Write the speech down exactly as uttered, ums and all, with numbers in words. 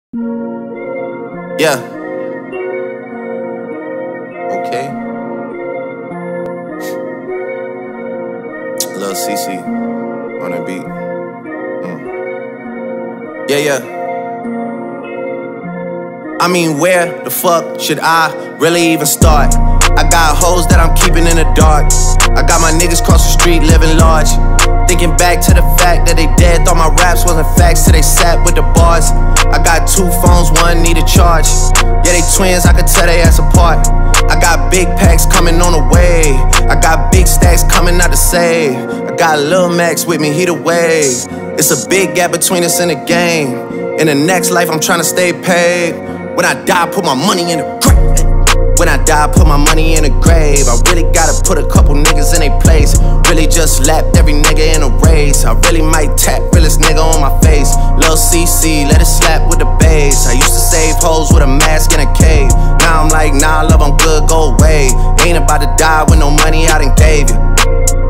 Yeah. Okay. Lil C C on that beat. Mm. Yeah, yeah. I mean, where the fuck should I really even start? I got hoes that I'm keeping in the dark. I got my niggas cross the street living large. Thinking back to the fact that they dead, thought my raps wasn't facts till they sat with the bars. I got two phones, one need a charge. Yeah, they twins, I could tell they ass apart. I got big packs coming on the way. I got big stacks coming out to save. I got Lil Max with me, he the wave. It's a big gap between us in the game. In the next life, I'm trying to stay paid. When I die, put my money in the grave. When I die, put my money in the grave. I really gotta put a couple niggas in their place. Really just lapped every nigga in a race. I really might tap realest nigga on my face. Lil C C, let it slap with the bass. I used to save hoes with a mask in a cave. Now I'm like, nah, love, I'm good, go away. Ain't about to die with no money I done gave you.